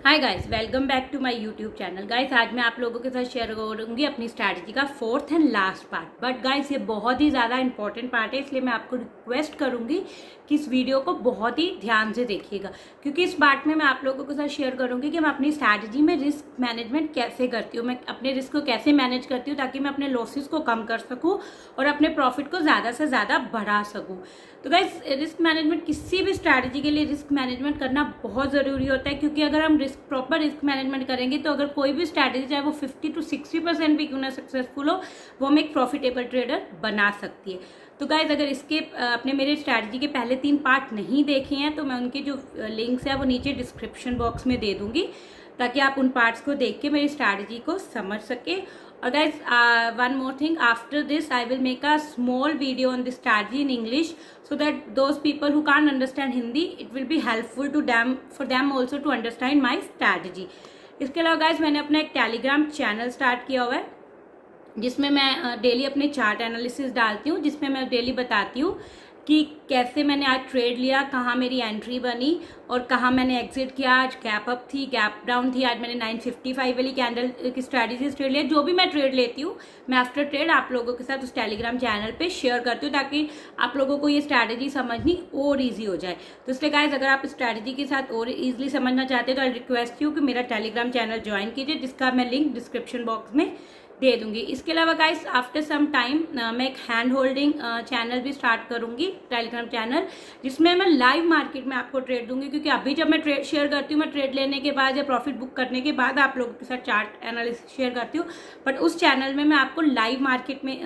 Hi guys, welcome back to my YouTube channel. Guys आज मैं आप लोगों के साथ शेयर करूंगी अपनी स्ट्रैटेजी का fourth and last part. But guys ये बहुत ही ज़्यादा इंपॉर्टेंट पार्ट है, इसलिए मैं आपको रिक्वेस्ट करूंगी कि इस वीडियो को बहुत ही ध्यान से देखिएगा, क्योंकि इस पार्ट में मैं आप लोगों के साथ शेयर करूंगी कि मैं अपनी स्ट्रैटेजी में रिस्क मैनेजमेंट कैसे करती हूँ, मैं अपने रिस्क को कैसे मैनेज करती हूँ ताकि मैं अपने लॉसेस को कम कर सकूँ और अपने प्रॉफिट को ज़्यादा से ज़्यादा बढ़ा सकूँ। तो गाइस रिस्क मैनेजमेंट, किसी भी स्ट्रैटेजी के लिए रिस्क मैनेजमेंट करना बहुत ज़रूरी होता है, क्योंकि अगर हम प्रॉपर रिस्क मैनेजमेंट करेंगे तो अगर कोई भी स्ट्रैटेजी चाहे वो 50 to 60% भी क्यों ना सक्सेसफुल हो, वो हमें एक प्रॉफिटेबल ट्रेडर बना सकती है। तो गाइज अगर इसके अपने मेरे स्ट्रैटेजी के पहले 3 पार्ट नहीं देखे हैं तो मैं उनके जो लिंक्स है वो नीचे डिस्क्रिप्शन बॉक्स में दे दूंगी, ताकि आप उन पार्ट्स को देख के मेरी स्ट्रैटेजी को समझ सके। और guys, one more thing, after this I will make a small video on this strategy in English, so that those people who can't understand Hindi, it will be helpful to them, for them also to understand my strategy. इसके अलावा guys मैंने अपना एक Telegram channel start किया हुआ है, जिसमें मैं डेली अपने चार्ट एनालिसिस डालती हूँ, जिसमें मैं डेली बताती हूँ कि कैसे मैंने आज ट्रेड लिया, कहाँ मेरी एंट्री बनी और कहाँ मैंने एग्जिट किया। आज गैप अप थी, गैप डाउन थी, आज मैंने 955 वाली कैंडल की स्ट्रैटेजी ट्रेड लिया। जो भी मैं ट्रेड लेती हूँ मैं आफ्टर ट्रेड आप लोगों के साथ उस टेलीग्राम चैनल पे शेयर करती हूँ, ताकि आप लोगों को ये स्ट्रैटेजी समझनी और ईजी हो जाए। तो इसलिए गाइस अगर आप स्ट्रैटेजी के साथ और ईजिली समझना चाहते हैं तो आई रिक्वेस्ट यू कि मेरा टेलीग्राम चैनल ज्वाइन कीजिए, जिसका मैं लिंक डिस्क्रिप्शन बॉक्स में दे दूंगी। इसके अलावा गाइस आफ्टर सम टाइम मैं एक हैंड होल्डिंग चैनल भी स्टार्ट करूंगी, टेलीग्राम चैनल, जिसमें मैं लाइव मार्केट में आपको ट्रेड दूंगी। क्योंकि अभी जब मैं ट्रेड शेयर करती हूँ, मैं ट्रेड लेने के बाद या प्रॉफिट बुक करने के बाद आप लोगों के साथ चार्ट एनालिसिस शेयर करती हूँ, बट उस चैनल में मैं आपको लाइव मार्केट में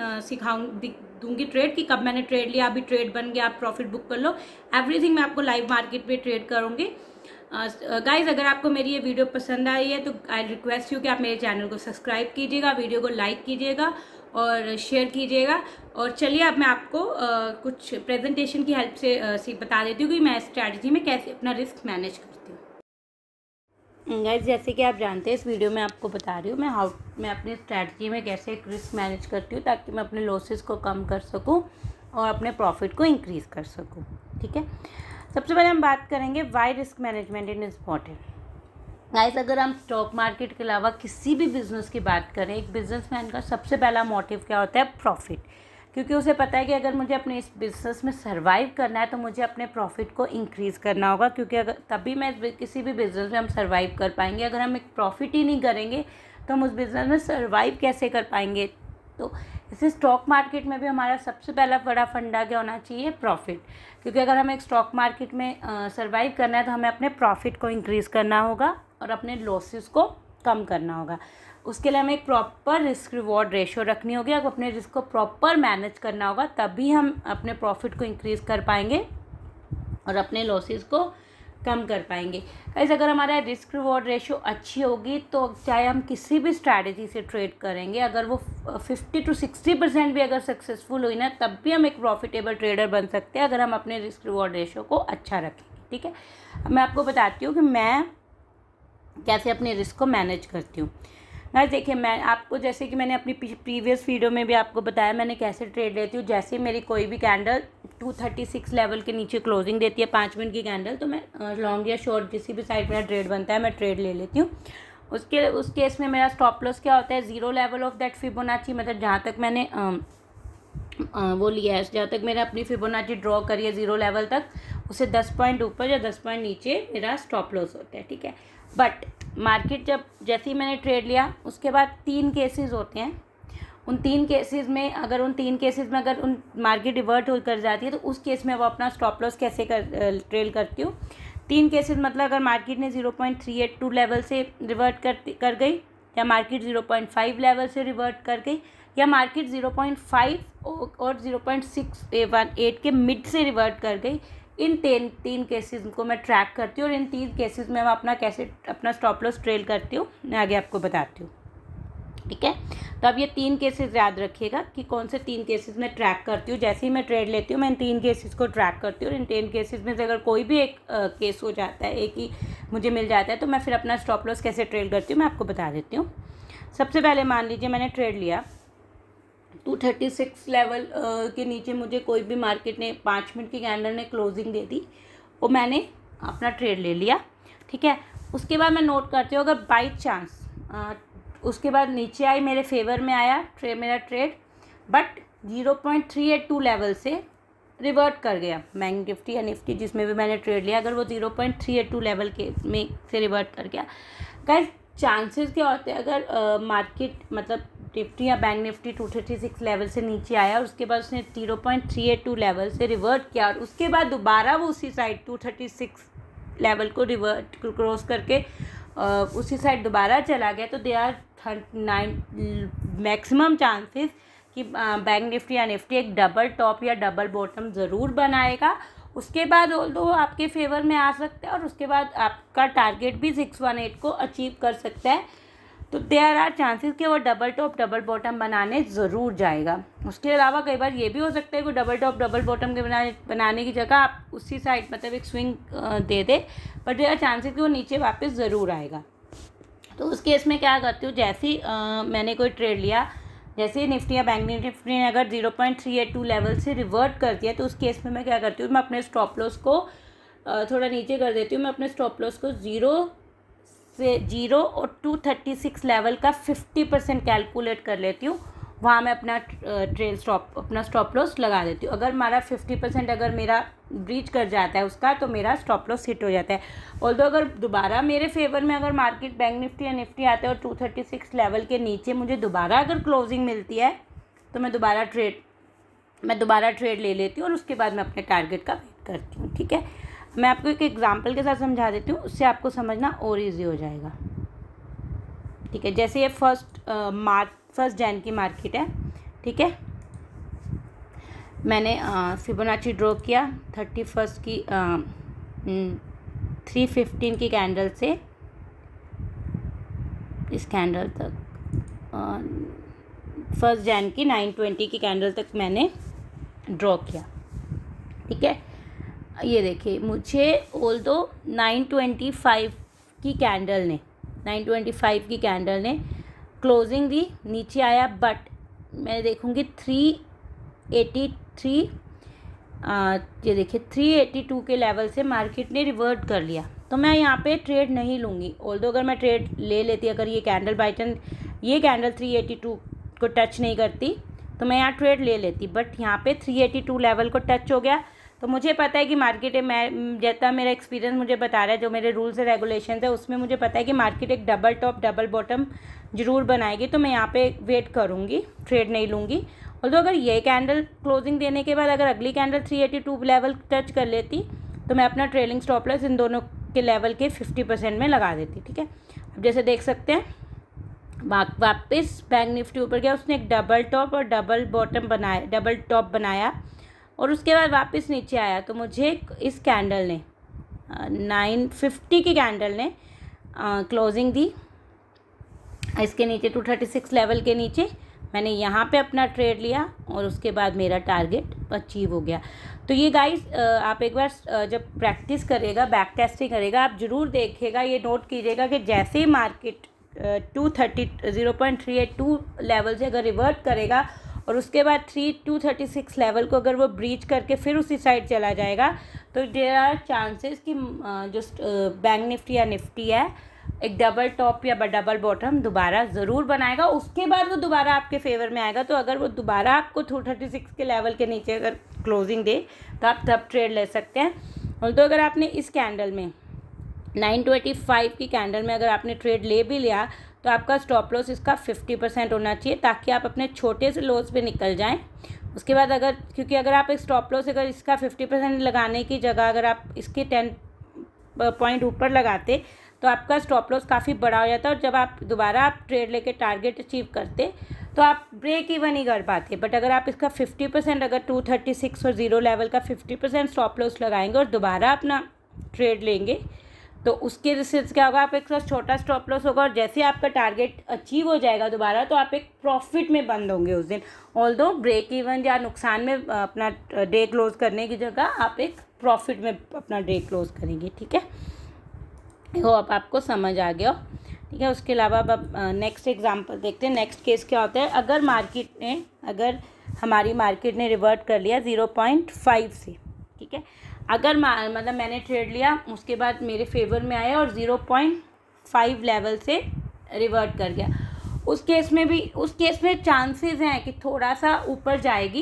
दूंगी ट्रेड, कि कब मैंने ट्रेड लिया, अभी ट्रेड बन गया, आप प्रॉफिट बुक कर लो, एवरीथिंग मैं आपको लाइव मार्केट में ट्रेड करूंगी। गाइज अगर आपको मेरी ये वीडियो पसंद आई है तो आई रिक्वेस्ट यू कि आप मेरे चैनल को सब्सक्राइब कीजिएगा, वीडियो को लाइक कीजिएगा और शेयर कीजिएगा। और चलिए अब मैं आपको कुछ प्रेजेंटेशन की हेल्प से बता देती हूँ कि मैं स्ट्रैटेजी में कैसे अपना रिस्क मैनेज करती हूँ। गाइज जैसे कि आप जानते हैं, इस वीडियो में आपको बता रही हूँ मैं अपनी स्ट्रैटेजी में कैसे एक रिस्क मैनेज करती हूँ, ताकि मैं अपने लॉसेस को कम कर सकूँ और अपने प्रॉफिट को इंक्रीज़ कर सकूँ। ठीक है, सबसे पहले हम बात करेंगे why risk management is important. Guys अगर हम स्टॉक मार्केट के अलावा किसी भी बिजनेस की बात करें, एक बिजनेसमैन का सबसे पहला मोटिव क्या होता है? प्रॉफिट। क्योंकि उसे पता है कि अगर मुझे अपने इस बिजनेस में सर्वाइव करना है तो मुझे अपने प्रॉफिट को इंक्रीज़ करना होगा, क्योंकि अगर तभी मैं किसी भी बिजनेस में हम सर्वाइव कर पाएंगे। अगर हम एक प्रॉफिट ही नहीं करेंगे तो हम उस बिजनेस में सर्वाइव कैसे कर पाएंगे? तो इसे स्टॉक मार्केट में भी हमारा सबसे पहला बड़ा फंडा क्या होना चाहिए? प्रॉफिट। क्योंकि अगर हमें एक स्टॉक मार्केट में सर्वाइव करना है तो हमें अपने प्रॉफिट को इंक्रीज़ करना होगा और अपने लॉसेस को कम करना होगा। उसके लिए हमें एक प्रॉपर रिस्क रिवॉर्ड रेशियो रखनी होगी, अब अपने रिस्क को प्रॉपर मैनेज करना होगा, तभी हम अपने प्रॉफिट को इंक्रीज़ कर पाएंगे और अपने लॉसेस को कम कर पाएंगे। गाइस अगर हमारा रिस्क रिवॉर्ड रेशियो अच्छी होगी तो चाहे हम किसी भी स्ट्रैटेजी से ट्रेड करेंगे, अगर वो 50 to 60% भी अगर सक्सेसफुल हुई ना, तब भी हम एक प्रॉफिटेबल ट्रेडर बन सकते हैं अगर हम अपने रिस्क रिवॉर्ड रेशियो को अच्छा रखेंगे। ठीक है, अब मैं आपको बताती हूँ कि मैं कैसे अपने रिस्क को मैनेज करती हूँ। गाइस देखिए, मैं आपको जैसे कि मैंने अपनी प्रीवियस वीडियो में भी आपको बताया मैंने कैसे ट्रेड लेती हूँ। जैसे मेरी कोई भी कैंडल 236 लेवल के नीचे क्लोजिंग देती है 5 मिनट की कैंडल, तो मैं लॉन्ग या शॉर्ट किसी भी साइड मेरा ट्रेड बनता है मैं ट्रेड ले लेती हूँ। उस केस में मेरा स्टॉप लॉस क्या होता है? 0 लेवल ऑफ दैट फिबोनाची, मतलब जहाँ तक मैंने वो लिया है, जहाँ तक मैंने अपनी फिबोनाची ड्रॉ करी है 0 लेवल तक, उसे 10 पॉइंट ऊपर या 10 पॉइंट नीचे मेरा स्टॉप लॉस होता है। ठीक है, बट मार्केट जैसे ही मैंने ट्रेड लिया उसके बाद 3 केसेस होते हैं। उन 3 केसेस में अगर उन मार्केट रिवर्ट कर जाती है तो उस केस में वो अपना स्टॉप लॉस कैसे ट्रेल करती हूँ। 3 केसेस मतलब अगर मार्केट ने 0.382 लेवल से रिवर्ट कर गई, या मार्केट 0.5 लेवल से रिवर्ट कर गई, या मार्केट 0.5 और 0.618 के मिड से रिवर्ट कर गई, इन तीन केसेस को मैं ट्रैक करती हूँ और इन 3 केसेस में मैं अपना स्टॉप लॉस ट्रेल करती हूँ। मैं आगे आपको बताती हूँ। ठीक है, तो अब ये 3 केसेस याद रखिएगा कि कौन से 3 केसेस मैं ट्रैक करती हूँ। जैसे ही मैं ट्रेड लेती हूँ मैं इन 3 केसेस को ट्रैक करती हूँ और इन 3 केसेस में से अगर कोई भी एक केस हो जाता है, एक ही मुझे मिल जाता है, तो मैं फिर अपना स्टॉप लॉस कैसे ट्रेल करती हूँ मैं आपको बता देती हूँ। सबसे पहले मान लीजिए मैंने ट्रेड लिया 236 लेवल के नीचे, मुझे कोई भी मार्केट ने 5 मिनट की कैंडल ने क्लोजिंग दे दी और मैंने अपना ट्रेड ले लिया। ठीक है, उसके बाद मैं नोट करती हूँ, अगर बाई चांस उसके बाद नीचे आई, मेरे फेवर में आया मेरा ट्रेड, बट 0.382 लेवल से रिवर्ट कर गया, बैंक निफ्टी या निफ्टी जिसमें भी मैंने ट्रेड लिया, अगर वो 0.382 लेवल के में से रिवर्ट कर गया, गाइस चांसेस क्या होते हैं, अगर मार्केट मतलब निफ्टी या बैंक निफ्टी 236 लेवल से नीचे आया और उसके बाद उसने 0.382 लेवल से रिवर्ट किया और उसके बाद दोबारा वो उसी साइड 236 लेवल को रिवर्ट क्रॉस करके उसी साइड दोबारा चला गया, तो दे आर 9 मैक्सिमम चांसेस कि बैंक निफ्टी या निफ्टी एक डबल टॉप या डबल बॉटम ज़रूर बनाएगा। उसके बाद ऑल्दो आपके फेवर में आ सकता है और उसके बाद आपका टारगेट भी 618 को अचीव कर सकता है। तो देयर आर चांसेस कि वो डबल टॉप डबल बॉटम बनाने ज़रूर जाएगा। उसके अलावा कई बार ये भी हो सकता है कि डबल टॉप डबल बॉटम के बनाने की जगह आप उसी साइड मतलब एक स्विंग दे दे, बट देयर आर चांसेस कि वो नीचे वापस ज़रूर आएगा। तो उस केस में क्या करती हूँ, जैसे ही मैंने कोई ट्रेड लिया, जैसे निफ्टी या बैंक निफ्टी ने अगर 0.382 लेवल से रिवर्ट कर दिया, तो उस केस में मैं क्या करती हूँ, मैं अपने स्टॉप लॉस को थोड़ा नीचे कर देती हूँ। मैं अपने स्टॉप लॉस को 0 और 236 लेवल का 50% कैलकुलेट कर लेती हूँ, वहाँ मैं अपना स्टॉप लॉस लगा देती हूँ। अगर हमारा 50% अगर मेरा ब्रीच कर जाता है उसका, तो मेरा स्टॉप लॉस हिट हो जाता है। ऑल्दो अगर दोबारा मेरे फेवर में अगर मार्केट बैंक निफ्टी या निफ्टी आते हैं और 236 लेवल के नीचे मुझे दोबारा अगर क्लोजिंग मिलती है, तो मैं दोबारा ट्रेड ले लेती हूँ और उसके बाद मैं अपने टारगेट का वेट करती हूँ। ठीक है, मैं आपको एक एग्जांपल के साथ समझा देती हूँ, उससे आपको समझना और इजी हो जाएगा। ठीक है, जैसे ये फर्स्ट जैन की मार्केट है। ठीक है, मैंने फिबोनाची ड्रॉ किया 31 की 315 की कैंडल से इस कैंडल तक, फर्स्ट जैन की 920 की कैंडल तक मैंने ड्रॉ किया। ठीक है, ये देखिए, मुझे ऑल्दो 925 की कैंडल ने क्लोजिंग दी, नीचे आया, बट मैं देखूँगी 383 ये देखिए 382 के लेवल से मार्केट ने रिवर्ट कर लिया। तो मैं यहाँ पे ट्रेड नहीं लूँगी। ऑल्दो अगर मैं ट्रेड ले लेती, अगर ये कैंडल बाई चांस ये कैंडल 382 को टच नहीं करती, तो मैं यहाँ ट्रेड ले लेती, बट यहाँ पे 382 लेवल को टच हो गया। तो मुझे पता है कि मार्केट मैं जितना मेरा एक्सपीरियंस मुझे बता रहा है, जो मेरे रूल्स एंड रेगुलेशंस है उसमें मुझे पता है कि मार्केट एक डबल टॉप डबल बॉटम ज़रूर बनाएगी। तो मैं यहाँ पे वेट करूँगी, ट्रेड नहीं लूँगी। और तो अगर ये कैंडल क्लोजिंग देने के बाद अगर अगली कैंडल 382 लेवल टच कर लेती, तो मैं अपना ट्रेलिंग स्टॉप लॉस इन दोनों के लेवल के 50% में लगा देती। ठीक है, अब जैसे देख सकते हैं वापस बैंक निफ्टी ऊपर गया, उसने एक डबल टॉप और डबल टॉप बनाया और उसके बाद वापस नीचे आया। तो मुझे इस कैंडल ने 950 की कैंडल ने क्लोजिंग दी इसके नीचे 236 लेवल के नीचे। मैंने यहाँ पे अपना ट्रेड लिया और उसके बाद मेरा टारगेट अचीव हो गया। तो ये गाइस आप एक बार जब प्रैक्टिस करेगा, बैक टेस्टिंग करेगा, आप ज़रूर देखिएगा, ये नोट कीजिएगा कि जैसे ही मार्केट 0.382 लेवल से अगर रिवर्ट करेगा और उसके बाद 236 लेवल को अगर वो ब्रीच करके फिर उसी साइड चला जाएगा, तो देयर आर चांसेस कि जो बैंक निफ्टी या निफ्टी है एक डबल टॉप या डबल बॉटम दोबारा ज़रूर बनाएगा। उसके बाद वो दोबारा आपके फेवर में आएगा। तो अगर वो दोबारा आपको 236 के लेवल के नीचे अगर क्लोजिंग दे, तो आप तब ट्रेड ले सकते हैं। और तो अगर आपने इस कैंडल में 925 की कैंडल में अगर आपने ट्रेड ले भी लिया, तो आपका स्टॉप लॉस इसका 50% होना चाहिए, ताकि आप अपने छोटे से लॉस पे निकल जाएं। उसके बाद क्योंकि अगर आप एक स्टॉप लॉस अगर इसका 50% लगाने की जगह अगर आप इसके 10 पॉइंट ऊपर लगाते, तो आपका स्टॉप लॉस काफ़ी बड़ा हो जाता है और जब आप दोबारा ट्रेड लेके टारगेट अचीव करते, तो आप ब्रेक इवन ही कर पाते। बट अगर आप इसका 50% अगर 236 और 0 लेवल का 50% स्टॉप लॉस लगाएंगे और दोबारा अपना ट्रेड लेंगे, तो उसके रिजल्ट क्या होगा, आप एक छोटा स्टॉप लॉस होगा और जैसे आपका टारगेट अचीव हो जाएगा दोबारा, तो आप एक प्रॉफिट में बंद होंगे उस दिन। ऑल्दो ब्रेक इवन या नुकसान में अपना डे क्लोज करने की जगह आप एक प्रॉफिट में अपना डे क्लोज करेंगे। ठीक है, हो अब आपको समझ आ गया। ठीक है, उसके अलावा अब नेक्स्ट एग्जांपल देखते हैं। नेक्स्ट केस क्या होता है, अगर हमारी मार्केट ने रिवर्ट कर लिया 0.5 से। ठीक है, अगर मतलब मैंने ट्रेड लिया, उसके बाद मेरे फेवर में आया और 0.5 लेवल से रिवर्ट कर गया, उस केस में चांसेस हैं कि थोड़ा सा ऊपर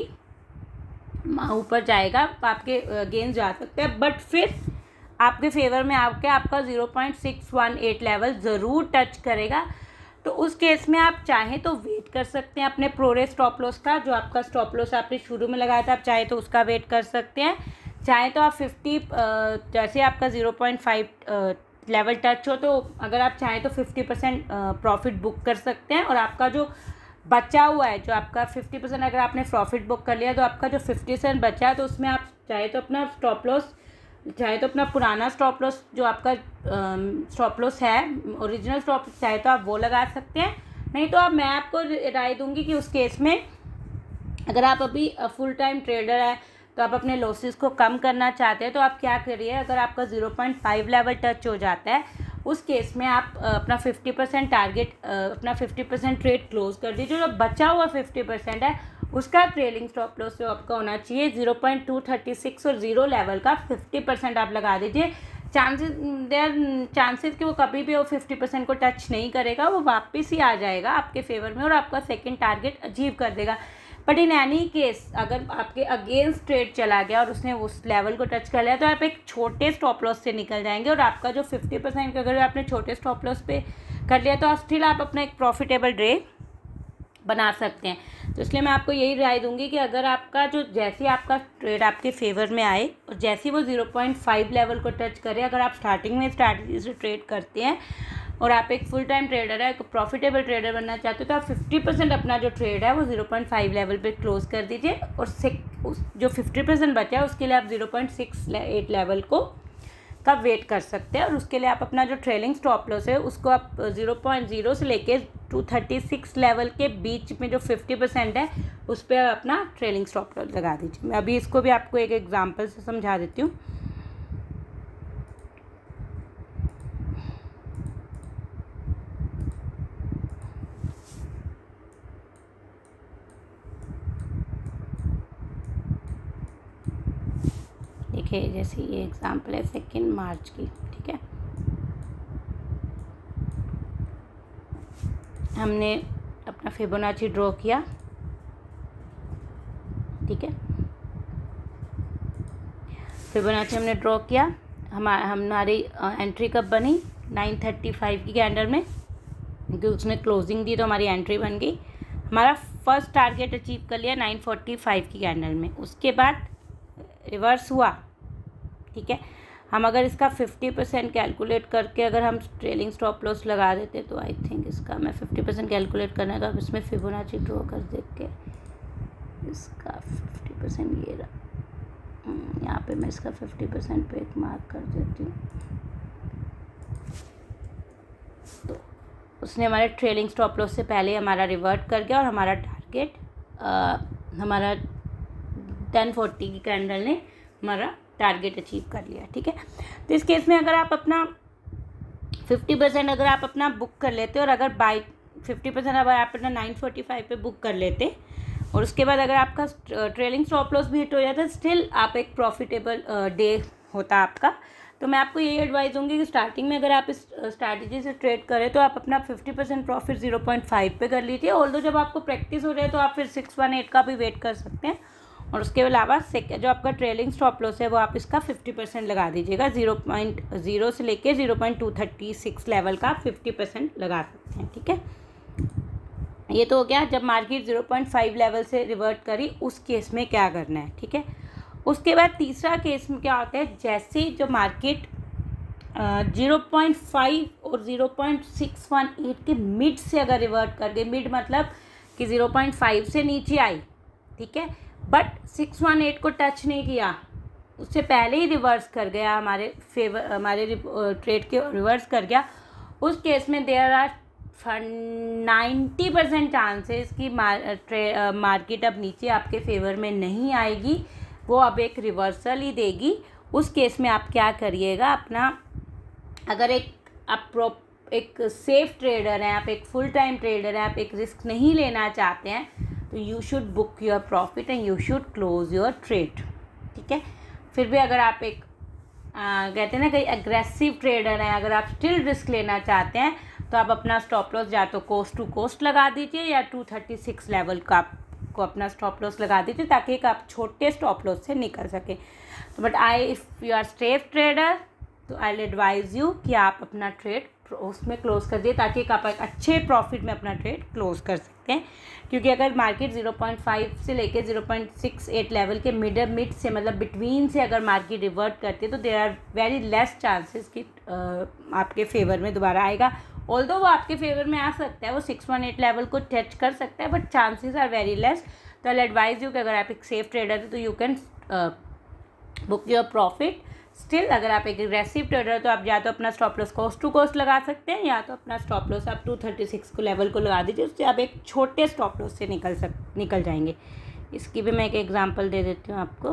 जाएगा, आपके अगेंस्ट जा सकते हैं, बट फिर आपके फेवर में आके आपका 0.618 लेवल ज़रूर टच करेगा। तो उस केस में आप चाहें तो वेट कर सकते हैं अपने प्रोरेट स्टॉप लॉस का, जो आपका स्टॉप लॉस आपने शुरू में लगाया था, आप चाहे तो उसका वेट कर सकते हैं। चाहे तो आप 50 जैसे आपका 0.5 लेवल टच हो, तो अगर आप चाहें तो 50% प्रॉफिट बुक कर सकते हैं, और आपका जो बचा हुआ है, जो आपका 50% अगर आपने प्रॉफिट बुक कर लिया, तो आपका जो 50% बचा है, तो उसमें आप चाहे तो अपना स्टॉप लॉस, चाहे तो अपना पुराना स्टॉप लॉस जो आपका स्टॉप लॉस है, ओरिजिनल स्टॉप, चाहे तो आप वो लगा सकते हैं। नहीं तो मैं आपको राय दूंगी कि उस केस में अगर आप अभी फुल टाइम ट्रेडर है, तो आप अपने लॉसेस को कम करना चाहते हैं, तो आप क्या करिए, अगर आपका 0.5 लेवल टच हो जाता है, उस केस में आप अपना 50% टारगेट, अपना 50% ट्रेड क्लोज कर दीजिए। जो बचा हुआ 50% है, उसका ट्रेलिंग स्टॉप लॉस जो आपका होना चाहिए 0.236 और 0 लेवल का 50% आप लगा दीजिए। चांसेस कि वो कभी भी वो 50% को टच नहीं करेगा, वो वापस ही आ जाएगा आपके फेवर में और आपका सेकंड टारगेट अचीव कर देगा। बट इन एनी केस अगर आपके अगेंस्ट ट्रेड चला गया और उसने उस लेवल को टच कर लिया, तो आप एक छोटे स्टॉप लॉस से निकल जाएंगे, और आपका जो 50% अगर आपने छोटे स्टॉप लॉस पे कर लिया, तो स्टिल आप अपना एक प्रॉफिटेबल डे बना सकते हैं। तो इसलिए मैं आपको यही राय दूंगी कि अगर आपका जैसे आपका ट्रेड आपके फेवर में आए और जैसे वो 0.5 लेवल को टच करे, अगर आप स्टार्टिंग में स्ट्रैटेजी से ट्रेड करते हैं और आप एक फुल टाइम ट्रेडर है, एक प्रॉफिटेबल ट्रेडर बनना चाहते हो, तो आप 50% अपना जो ट्रेड है वो 0.5 लेवल पे क्लोज कर दीजिए, और जो 50% बचा है उसके लिए आप 0.68 लेवल का वेट कर सकते हैं, और उसके लिए आप अपना जो ट्रेलिंग स्टॉप लॉस है उसको आप 0.0 से लेके 236 लेवल के बीच में जो 50% है उस पर अपना ट्रेलिंग स्टॉप लॉस लगा दीजिए। मैं अभी इसको भी आपको एक एग्जांपल से समझा देती हूँ। देखिए, जैसे ये एग्जांपल है 2 मार्च की, ठीक है। हमने अपना फिबोनाची ड्रॉ किया, ठीक है। फिबोनाची हमने ड्रॉ किया, हमारी एंट्री कब बनी, 9:35 की कैंडल में, क्योंकि उसने क्लोजिंग दी तो हमारी एंट्री बन गई। हमारा फर्स्ट टारगेट अचीव कर लिया 9:45 की कैंडल में। उसके बाद रिवर्स हुआ, ठीक है। हम अगर इसका 50% कैलकुलेट करके अगर हम ट्रेलिंग स्टॉप लॉस लगा देते, तो आई थिंक इसका मैं 50% कैलकुलेट करना है, तो आप इसमें फिबोनाची ड्रॉ कर देख के इसका 50% ये रहा, यहाँ पे मैं इसका 50% पे एक मार्क कर देती हूँ। तो उसने हमारे ट्रेलिंग स्टॉप लॉस से पहले हमारा रिवर्ट कर गया, और हमारा टारगेट हमारा 10:40 की कैंडल ने हमारा टारगेट अचीव कर लिया, ठीक है। तो इस केस में अगर आप अपना 50% अगर आप अपना बुक कर लेते, और अगर बाई 50% अगर आप अपना 9:45 पे बुक कर लेते, और उसके बाद अगर आपका ट्रेलिंग स्टॉप लॉस भी हिट हो जाता, स्टिल आप एक प्रॉफिटेबल डे होता आपका। तो मैं आपको यही एडवाइस दूंगी कि स्टार्टिंग में अगर आप इस स्ट्रैटेजी से ट्रेड करें, तो आप अपना 50% प्रॉफिट 0.5 पे कर लीजिए। ऑल्दो जब आपको प्रैक्टिस हो जाए, तो आप फिर 618 का भी वेट कर सकते हैं, और उसके अलावा जो आपका ट्रेलिंग स्टॉप लॉस है वो आप इसका 50% लगा दीजिएगा। 0.0 से लेके 0.236 लेवल का 50% लगा सकते हैं, ठीक है। ये तो हो गया जब मार्केट 0.5 लेवल से रिवर्ट करी, उस केस में क्या करना है, ठीक है। उसके बाद तीसरा केस में क्या होता है, जैसे जो मार्केट 0.5 और 0.618 के मिड से अगर रिवर्ट कर गई, मिड मतलब कि 0.5 से नीचे आई, ठीक है, बट 618 को टच नहीं किया, उससे पहले ही रिवर्स कर गया, हमारे ट्रेड के रिवर्स कर गया, उस केस में देयर आर 90% चांसेस कि मार्केट अब नीचे आपके फेवर में नहीं आएगी, वो अब एक रिवर्सल ही देगी। उस केस में आप क्या करिएगा, अपना अगर आप एक सेफ ट्रेडर हैं, आप एक फुल टाइम ट्रेडर हैं, आप एक रिस्क नहीं लेना चाहते हैं, तो you should book your profit and you should close your trade, ठीक है। फिर भी अगर आप एक कहते हैं ना कहीं एग्रेसिव ट्रेडर हैं, अगर आप स्टिल रिस्क लेना चाहते हैं तो आप अपना स्टॉप लॉस या तो कोस्ट टू कोस्ट लगा दीजिए या 236 लेवल का आपको अपना स्टॉप लॉस लगा दीजिए, ताकि एक आप छोटे स्टॉप लॉस से निकल सके। तो but if you are safe trader तो आई विल एडवाइज़ यू कि आप अपना ट्रेड उसमें क्लोज कर दिए, ताकि आप एक अच्छे प्रॉफिट में अपना ट्रेड क्लोज कर सकते हैं। क्योंकि अगर मार्केट 0.5 से लेके 0.68 लेवल के मिड से मतलब बिटवीन से अगर मार्केट रिवर्ट करती है तो there are very less chances कि आपके फेवर में दोबारा आएगा। ऑल्दो वो आपके फेवर में आ सकता है, वो 618 लेवल को टच कर सकता है, but chances are very less. तो आई एडवाइज यू कि अगर आप एक सेफ ट्रेडर है तो you can book your profit. Still अगर आप एक एग्रेसिव ट्रेडर है तो आप या तो अपना stop loss cost to cost लगा सकते हैं, या तो अपना स्टॉप लॉस आप 236 को लेवल को लगा दीजिए, उससे आप एक छोटे स्टॉप लॉस से निकल जाएंगे। इसकी भी मैं एक एग्जांपल दे देती हूँ आपको।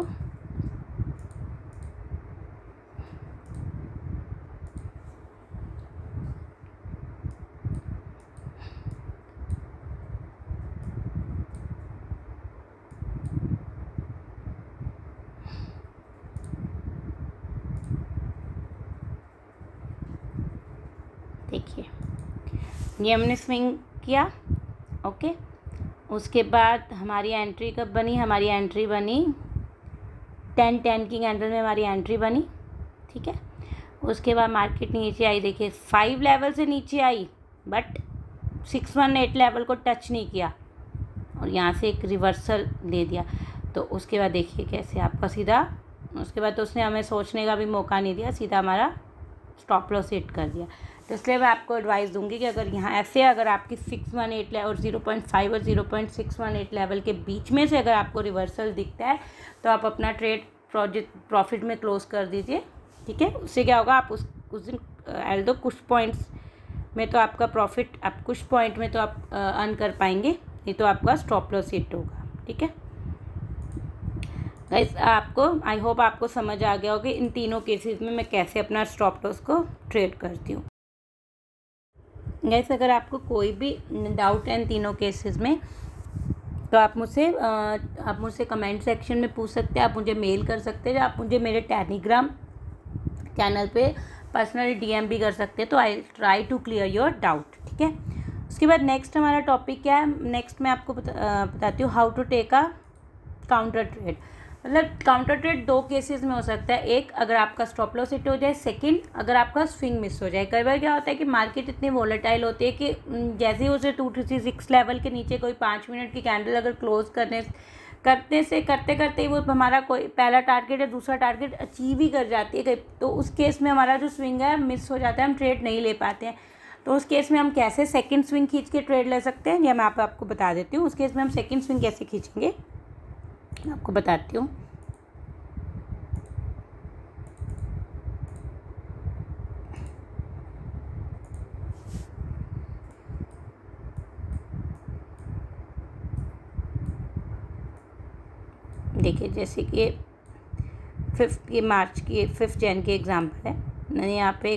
देखिए ये हमने स्विंग किया, ओके। उसके बाद हमारी एंट्री कब बनी, हमारी एंट्री बनी 10-10 की कैंडल में हमारी एंट्री बनी, ठीक है। उसके बाद मार्केट नीचे आई, देखिए 5 लेवल से नीचे आई बट 618 लेवल को टच नहीं किया और यहाँ से एक रिवर्सल दे दिया। तो उसके बाद देखिए कैसे आपका सीधा, उसके बाद तो उसने हमें सोचने का भी मौका नहीं दिया, सीधा हमारा स्टॉप लॉस हिट कर दिया। तो इसलिए मैं आपको एडवाइस दूंगी कि अगर यहाँ ऐसे अगर आपकी 618 और 0.5 और 0.618 लेवल के बीच में से अगर आपको रिवर्सल दिखता है तो आप अपना ट्रेड प्रॉफिट में क्लोज कर दीजिए, ठीक है। उससे क्या होगा, आप उस दिन एल्दो कुछ पॉइंट्स में तो आपका प्रॉफिट, आप कुछ पॉइंट में तो आप अर्न कर पाएंगे, नहीं तो आपका स्टॉप लॉस हिट होगा, ठीक है। गाइस आपको आई होप आपको समझ आ गया होगा इन तीनों केसेस में मैं कैसे अपना स्टॉप लॉस को ट्रेड करती हूँ। गाइस अगर आपको कोई भी डाउट है इन तीनों केसेस में तो आप मुझसे कमेंट सेक्शन में पूछ सकते हैं, आप मुझे मेल कर सकते हैं, आप मुझे मेरे टेलीग्राम चैनल पे पर्सनली डीएम भी कर सकते हैं। तो I try to clear your doubt, ठीक है। उसके बाद नेक्स्ट हमारा टॉपिक क्या है, नेक्स्ट मैं आपको बताती हूँ how to take a counter trade. मतलब काउंटर ट्रेड दो केसेस में हो सकता है, एक अगर आपका स्टॉप लॉस हिट हो जाए, सेकंड अगर आपका स्विंग मिस हो जाए। कई बार क्या होता है कि मार्केट इतनी वोलेटाइल होती है कि जैसे ही उसे 236 लेवल के नीचे कोई 5 मिनट की कैंडल अगर क्लोज करते करते ही वो हमारा कोई पहला टारगेट या दूसरा टारगेट अचीव ही कर जाती है, तो उस केस में हमारा जो स्विंग है मिस हो जाता है, हम ट्रेड नहीं ले पाते हैं। तो उस केस में हम कैसे सेकंड स्विंग खींच के ट्रेड ले सकते हैं, या मैं आपको बता देती हूँ। उस केस में हम सेकंड स्विंग कैसे खींचेंगे आपको बताती हूँ। देखिए जैसे कि 5 जन की एग्जांपल है, मैंने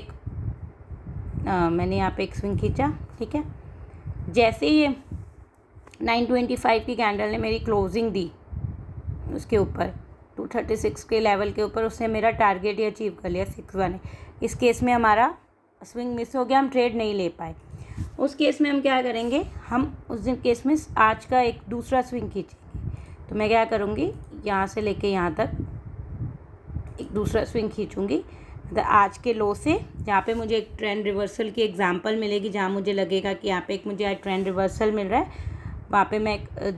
यहाँ पे एक स्विंग खींचा, ठीक है। जैसे ही ये 925 की कैंडल ने मेरी क्लोजिंग दी उसके ऊपर 236 के लेवल के ऊपर, उसने मेरा टारगेट ही अचीव कर लिया 618। इस केस में हमारा स्विंग मिस हो गया, हम ट्रेड नहीं ले पाए। उस केस में हम क्या करेंगे, हम उस दिन केस में आज का एक दूसरा स्विंग खींचेंगे। तो मैं क्या करूँगी, यहाँ से लेके यहाँ तक एक दूसरा स्विंग खींचूँगी, मतलब आज के लो से जहाँ पे मुझे एक ट्रेंड रिवर्सल की एग्जांपल मिलेगी, जहाँ मुझे लगेगा कि यहाँ पे एक मुझे ट्रेंड रिवर्सल मिल रहा है, वहाँ पे मैं एक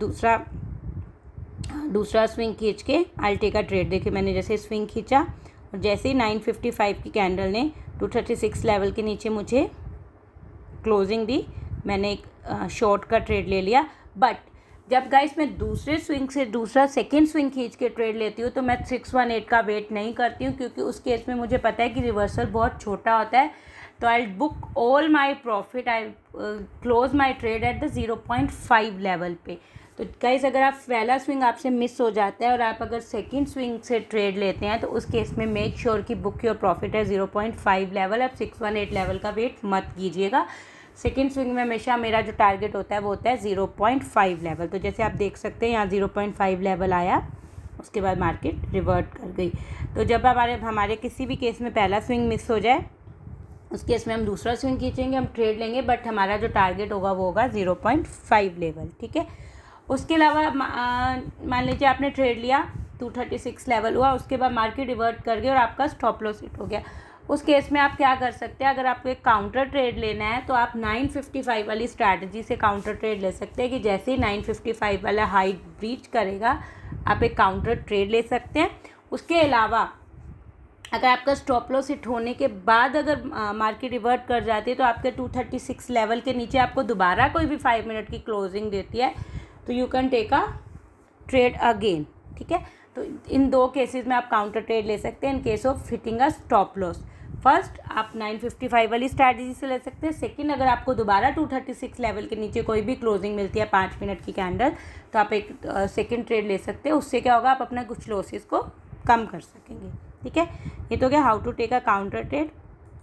दूसरा स्विंग खींच के आई टेक अ ट्रेड। देखिए मैंने जैसे स्विंग खींचा और जैसे ही 955 की कैंडल ने 236 लेवल के नीचे मुझे क्लोजिंग दी, मैंने एक शॉर्ट का ट्रेड ले लिया। बट जब गाइस मैं दूसरे स्विंग से दूसरा सेकेंड स्विंग खींच के ट्रेड लेती हूँ तो मैं 618 का वेट नहीं करती हूँ, क्योंकि उस केस में मुझे पता है कि रिवर्सल बहुत छोटा होता है। तो I book all my profit, I close my trade at the 0.5 level पे। तो गाइस अगर आप पहला स्विंग आपसे मिस हो जाता है और आप अगर सेकंड स्विंग से ट्रेड लेते हैं तो उस केस में मेक श्योर कि बुक योर प्रॉफिट है 0.5 लेवल। आप 618 लेवल का वेट मत कीजिएगा। सेकेंड स्विंग में हमेशा मेरा जो टारगेट होता है वो होता है 0.5 लेवल। तो जैसे आप देख सकते हैं यहाँ 0.5 लेवल आया, उसके बाद मार्केट रिवर्ट कर गई। तो जब हमारे किसी भी केस में पहला स्विंग मिस हो जाए, उस केस में हम दूसरा स्विंग खींचेंगे, हम ट्रेड लेंगे, बट हमारा जो टारगेट होगा वो होगा 0.5 लेवल, ठीक है। उसके अलावा मान लीजिए आपने ट्रेड लिया, 236 लेवल हुआ, उसके बाद मार्केट रिवर्ट कर गई और आपका स्टॉप लॉस हिट हो गया। उस केस में आप क्या कर सकते हैं, अगर आपको एक काउंटर ट्रेड लेना है तो आप 955 वाली स्ट्रैटेजी से काउंटर ट्रेड ले सकते हैं कि जैसे ही 955 वाला हाई ब्रीच करेगा आप एक काउंटर ट्रेड ले सकते हैं। उसके अलावा अगर आपका स्टॉप लॉस हिट होने के बाद अगर मार्केट रिवर्ट कर जाती है तो आपके 236 लेवल के नीचे आपको दोबारा कोई भी 5 मिनट की क्लोजिंग देती है तो you can take a trade again, ठीक है। तो इन दो केसेस में आप काउंटर ट्रेड ले सकते हैं in case of hitting a stop loss. First आप 955 वाली स्ट्रैटेजी से ले सकते हैं। सेकंड, अगर आपको दोबारा 236 लेवल के नीचे कोई भी क्लोजिंग मिलती है 5 मिनट की कैंडल तो आप एक सेकंड ट्रेड ले सकते हैं। उससे क्या होगा, आप अपना कुछ लॉसेस को कम कर सकेंगे, ठीक है। ये तो क्या how to take a counter trade.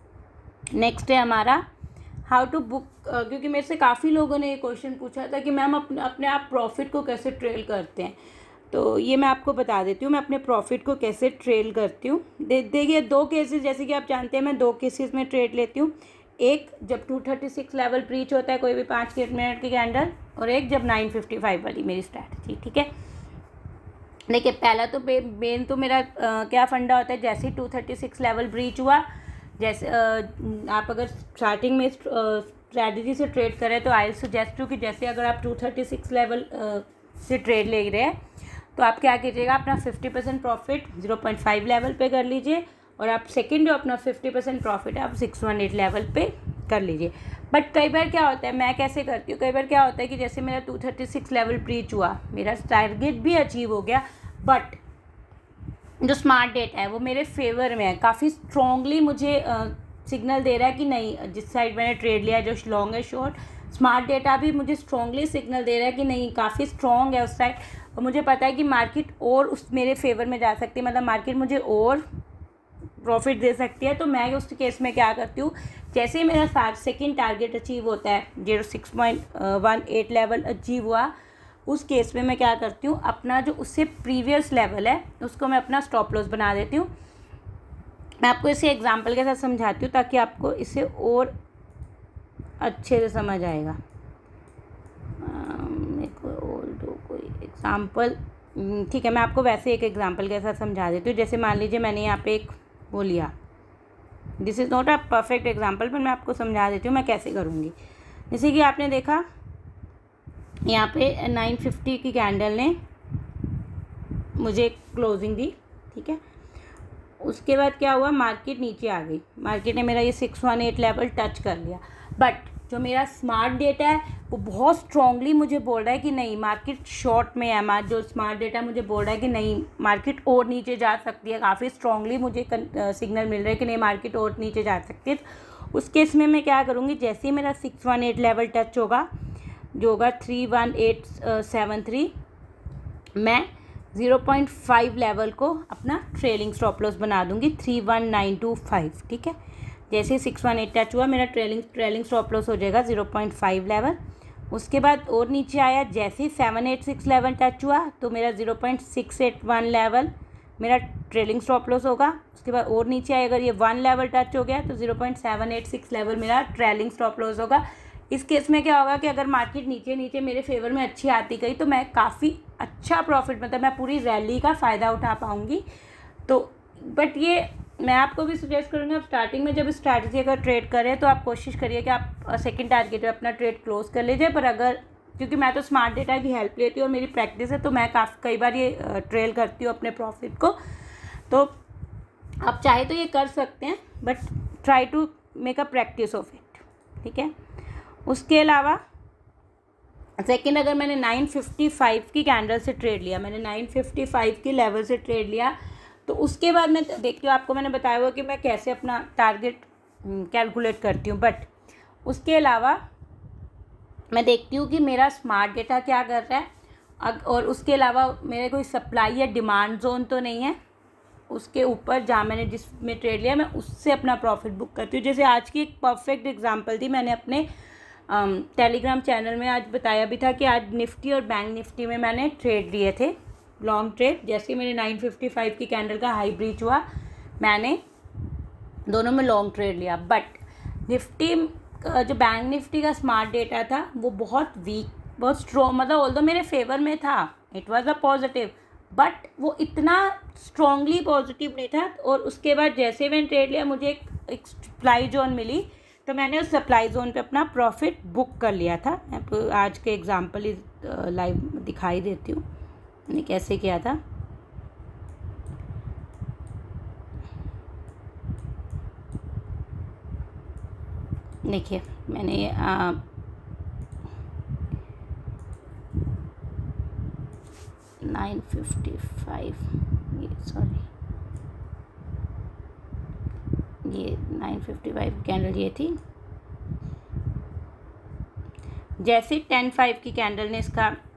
Next है हमारा हाउ टू बुक, क्योंकि मेरे से काफ़ी लोगों ने ये क्वेश्चन पूछा था कि मैम अपने आप प्रॉफिट को कैसे ट्रेल करते हैं, तो ये मैं आपको बता देती हूँ मैं अपने प्रॉफिट को कैसे ट्रेल करती हूँ। देखिए दो केसेस, जैसे कि आप जानते हैं मैं दो केसेस में ट्रेड लेती हूँ। एक जब 236 लेवल ब्रीच होता है कोई भी 5 मिनट की कैंडल, और एक जब 955 वाली मेरी स्ट्रैटेजी, ठीक है। देखिए पहला तो मेन तो मेरा क्या फंडा होता है, जैसे ही 236 लेवल ब्रीच हुआ, जैसे आप अगर स्टार्टिंग में स्ट्रैटेजी से ट्रेड करें तो आई सजेस्ट कि जैसे अगर आप 236 लेवल से ट्रेड ले रहे हैं तो आप क्या कीजिएगा, अपना 50% प्रॉफिट 0.5 लेवल पे कर लीजिए और आप सेकंड जो अपना 50% प्रॉफिट है आप 618 लेवल पे कर लीजिए। बट कई बार क्या होता है, मैं कैसे करती हूँ, कई बार क्या होता है कि जैसे मेरा 236 लेवल ब्रीच हुआ, मेरा टारगेट भी अचीव हो गया, बट जो स्मार्ट डेटा है वो मेरे फेवर में है, काफ़ी स्ट्रॉन्गली मुझे सिग्नल दे रहा है कि नहीं, जिस साइड मैंने ट्रेड लिया जो लॉन्ग है शॉर्ट, स्मार्ट डेटा भी मुझे स्ट्रॉन्गली सिग्नल दे रहा है कि नहीं काफ़ी स्ट्रॉन्ग है उस साइड, और मुझे पता है कि मार्केट और उस मेरे फेवर में जा सकती है, मतलब मार्केट मुझे और प्रॉफिट दे सकती है। तो मैं उस केस में क्या करती हूँ, जैसे ही मेरा सेकंड टारगेट अचीव होता है, 06.18 लेवल अचीव हुआ, उस केस में मैं क्या करती हूँ, अपना जो उससे प्रीवियस लेवल है उसको मैं अपना स्टॉप लॉस बना देती हूँ। मैं आपको इसे एग्जांपल के साथ समझाती हूँ ताकि आपको इसे और अच्छे से समझ आएगा। कोई एग्जांपल, ठीक है, मैं आपको वैसे एक एग्जांपल के साथ समझा देती हूँ। जैसे मान लीजिए मैंने यहाँ पे एक वो लिया, this is not a perfect example, पर मैं आपको समझा देती हूँ मैं कैसे करूँगी। जैसे कि आपने देखा यहाँ पे 950 की कैंडल ने मुझे क्लोजिंग दी, ठीक है। उसके बाद क्या हुआ, मार्केट नीचे आ गई, मार्केट ने मेरा ये 618 लेवल टच कर लिया, बट जो मेरा स्मार्ट डेटा है वो बहुत स्ट्रांगली मुझे बोल रहा है कि नहीं मार्केट शॉर्ट में है। जो स्मार्ट डेटा मुझे बोल रहा है कि नहीं मार्केट और नीचे जा सकती है, काफ़ी स्ट्रांगली मुझे सिग्नल मिल रहा है कि नहीं मार्केट और नीचे जा सकती है। तो उस केस में मैं क्या करूँगी, जैसे ही मेरा 618 लेवल टच होगा, जो होगा 31873, मैं 0.5 लेवल को अपना ट्रेलिंग स्टॉप लॉस बना दूंगी 31925, ठीक है। जैसे 618 टच हुआ मेरा ट्रेलिंग स्टॉप लॉस हो जाएगा 0.5 लेवल। उसके बाद और नीचे आया, जैसे ही 786 लेवल टच हुआ तो मेरा 0.681 लेवल मेरा ट्रेलिंग स्टॉप लॉस होगा। उसके बाद और नीचे आया, अगर ये 1 लेवल टच हो गया तो 0.786 लेवल मेरा ट्रेलिंग स्टॉप लॉस होगा। इस केस में क्या होगा कि अगर मार्केट नीचे मेरे फेवर में अच्छी आती गई तो मैं काफ़ी अच्छा प्रॉफिट, मतलब मैं पूरी रैली का फ़ायदा उठा पाऊँगी। तो बट ये मैं आपको भी सजेस्ट करूँगी, आप स्टार्टिंग में जब स्ट्रैटेजी अगर ट्रेड करें तो आप कोशिश करिए कि आप सेकंड टारगेट पे अपना ट्रेड क्लोज कर लीजिए। पर अगर, क्योंकि मैं तो स्मार्ट डेटा की हेल्प लेती हूँ और मेरी प्रैक्टिस है, तो मैं कई बार ये ट्रेल करती हूँ अपने प्रॉफिट को। तो आप चाहे तो ये कर सकते हैं, but try to make a practice of it, ठीक है। उसके अलावा सेकंड, अगर मैंने 955 की कैंडल से ट्रेड लिया, मैंने 955 की लेवल से ट्रेड लिया, तो उसके बाद मैं देखती हूँ, आपको मैंने बताया हुआ कि मैं कैसे अपना टारगेट कैलकुलेट करती हूँ, बट उसके अलावा मैं देखती हूँ कि मेरा स्मार्ट डेटा क्या कर रहा है, और उसके अलावा मेरे कोई सप्लाई या डिमांड जोन तो नहीं है उसके ऊपर जहाँ मैंने जिसमें ट्रेड लिया, मैं उससे अपना प्रॉफिट बुक करती हूँ। जैसे आज की एक परफेक्ट एग्जांपल थी, मैंने अपने टेलीग्राम चैनल में आज बताया भी था कि आज निफ्टी और बैंक निफ्टी में मैंने ट्रेड लिए थे, लॉन्ग ट्रेड। जैसे मेरे 955 की कैंडल का हाई ब्रीच हुआ, मैंने दोनों में लॉन्ग ट्रेड लिया। बट निफ्टी जो बैंक निफ्टी का स्मार्ट डेटा था वो बहुत वीक, बहुत स्ट्रॉन्ग, मतलब ऑल्दो मेरे फेवर में था, it was a positive, but वो इतना स्ट्रांगली पॉजिटिव नहीं था। और उसके बाद जैसे मैंने ट्रेड लिया, मुझे एक सप्लाई जोन मिली, तो मैंने उस सप्लाई जोन पे अपना प्रॉफिट बुक कर लिया था। मैं आपको आज के एग्जांपल ही लाइव दिखाई देती हूँ मैंने कैसे किया था। देखिए मैंने 955, ये सॉरी, ये 955 कैंडल ये थी। जैसे 10-5 की कैंडल ने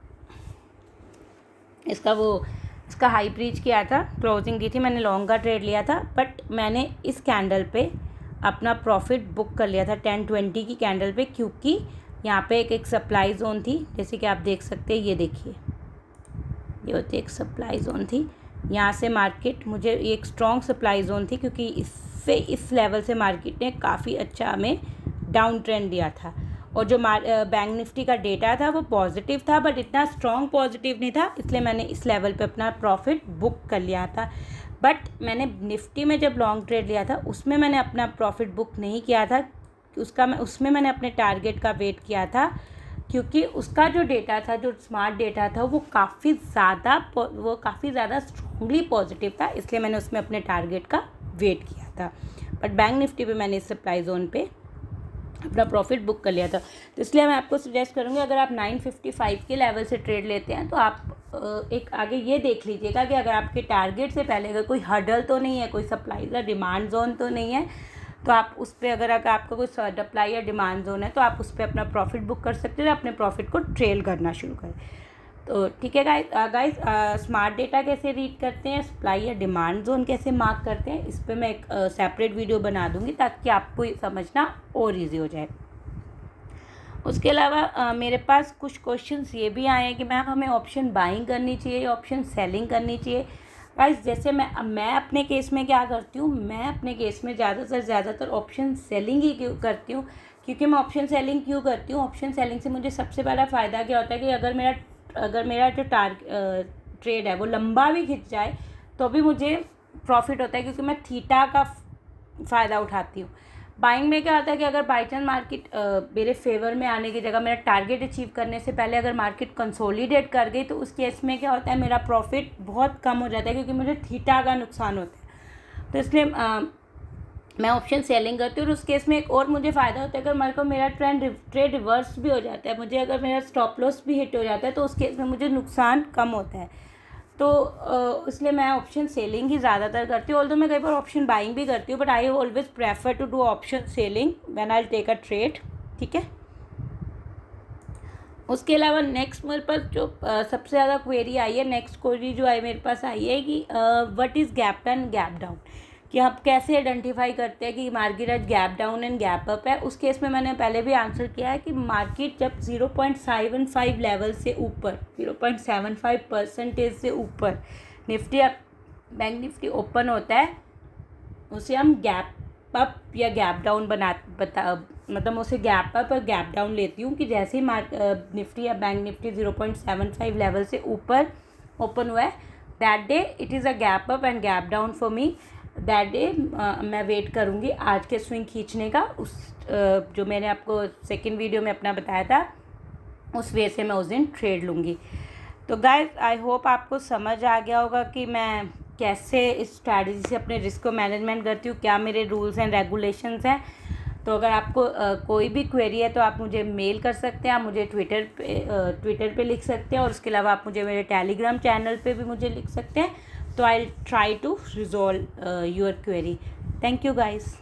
इसका हाई ब्रीच किया था, क्लोजिंग दी थी, मैंने लॉन्ग का ट्रेड लिया था, बट मैंने इस कैंडल पे अपना प्रॉफिट बुक कर लिया था 10-20 की कैंडल पे, क्योंकि यहाँ पे एक सप्लाई जोन थी, जैसे कि आप देख सकते हैं। ये देखिए, ये होती एक सप्लाई जोन थी, यहाँ से मार्केट, मुझे ये एक स्ट्रॉन्ग सप्लाई जोन थी, क्योंकि इससे इस लेवल से मार्केट ने काफ़ी अच्छा हमें डाउन ट्रेंड दिया था। और जो बैंक निफ्टी का डेटा था वो पॉजिटिव था, बट इतना स्ट्रॉन्ग पॉजिटिव नहीं था, इसलिए मैंने इस लेवल पे अपना प्रॉफिट बुक कर लिया था। बट मैंने निफ्टी में जब लॉन्ग ट्रेड लिया था, उसमें मैंने अपना प्रॉफिट बुक नहीं किया था, उसमें मैंने अपने टारगेट का वेट किया था, क्योंकि उसका जो डेटा था, जो स्मार्ट डेटा था, वो काफ़ी ज़्यादा स्ट्रांगली पॉजिटिव था, इसलिए मैंने उसमें अपने टारगेट का वेट किया था। बट बैंक निफ्टी पे मैंने इस सप्लाई जोन पे अपना प्रॉफिट बुक कर लिया था। तो इसलिए मैं आपको सजेस्ट करूँगी, अगर आप 955 के लेवल से ट्रेड लेते हैं, तो आप एक आगे ये देख लीजिएगा कि अगर आपके टारगेट से पहले अगर कोई हर्डल तो नहीं है, कोई सप्लाई या डिमांड जोन तो नहीं है, तो आप उस पर अगर आपका कोई सप्लाई या डिमांड जोन है, तो आप उस पर अपना प्रॉफिट बुक कर सकते हैं, अपने प्रॉफिट को ट्रेल करना शुरू करें। तो ठीक है गाइस, स्मार्ट डेटा कैसे रीड करते हैं, सप्लाई या डिमांड जोन कैसे मार्क करते हैं, इस पर मैं एक सेपरेट वीडियो बना दूंगी, ताकि आपको समझना और ईजी हो जाए। उसके अलावा मेरे पास कुछ क्वेश्चंस ये भी आए हैं कि मैम हमें ऑप्शन बाइंग करनी चाहिए या ऑप्शन सेलिंग करनी चाहिए। गाइस, जैसे मैं अपने केस में क्या करती हूँ, मैं अपने केस में ज़्यादातर ऑप्शन सेलिंग ही क्यों करती हूँ, क्योंकि मैं ऑप्शन सेलिंग क्यों करती हूँ, ऑप्शन सेलिंग से मुझे सबसे बड़ा फ़ायदा क्या होता है कि अगर मेरा जो ट्रेड है वो लंबा भी खिंच जाए तो भी मुझे प्रॉफिट होता है, क्योंकि मैं थीटा का फ़ायदा उठाती हूँ। बाइंग में क्या होता है कि अगर बाई चांस मार्केट मेरे फेवर में आने की जगह मेरा टारगेट अचीव करने से पहले अगर मार्केट कंसोलिडेट कर गई, तो उस केस में क्या होता है, मेरा प्रॉफिट बहुत कम हो जाता है, क्योंकि मुझे थीटा का नुकसान होता है। तो इसलिए मैं ऑप्शन सेलिंग करती हूँ। और उस केस में एक और मुझे फ़ायदा होता है, अगर मेरा ट्रेड रिवर्स भी हो जाता है, मुझे अगर मेरा स्टॉप लॉस भी हिट हो जाता है, तो उस केस में मुझे नुकसान कम होता है। तो इसलिए मैं ऑप्शन सेलिंग ही ज़्यादातर करती हूँ। ऑल्दो मैं कई बार ऑप्शन बाइंग भी करती हूँ, but I always prefer to do option selling when I take a trade. ठीक है। उसके अलावा नेक्स्ट मेरे पास जो सबसे ज़्यादा क्वेरी आई है, नेक्स्ट क्वेरी जो आई मेरे पास आई है कि what is gap and gap down, कि हम कैसे आइडेंटिफाई करते हैं कि मार्केट आज gap down and gap up है। उस केस में मैंने पहले भी आंसर किया है कि मार्केट जब 0.75 लेवल से ऊपर, 0.75% से ऊपर निफ्टी बैंक निफ्टी ओपन होता है, उसे हम गैप अप या गैप डाउन मतलब उसे गैप अप और गैप डाउन लेती हूँ कि जैसे ही निफ्टी या बैंक निफ्टी 0.75 लेवल से ऊपर ओपन हुआ है, that day it is a gap up and gap down for me. That day मैं वेट करूँगी आज के स्विंग खींचने का, उस जो मैंने आपको सेकंड वीडियो में अपना बताया था, उस वे से मैं उस दिन ट्रेड लूँगी। तो गाइस, आई होप आपको समझ आ गया होगा कि मैं कैसे इस स्ट्रैटेजी से अपने रिस्क को मैनेजमेंट करती हूँ, क्या मेरे रूल्स एंड रेगुलेशंस हैं। तो अगर आपको कोई भी क्वेरी है तो आप मुझे मेल कर सकते हैं, आप मुझे ट्विटर पे लिख सकते हैं, और उसके अलावा आप मुझे मेरे टेलीग्राम चैनल पे भी मुझे लिख सकते हैं। तो I try to resolve your query. Thank you guys.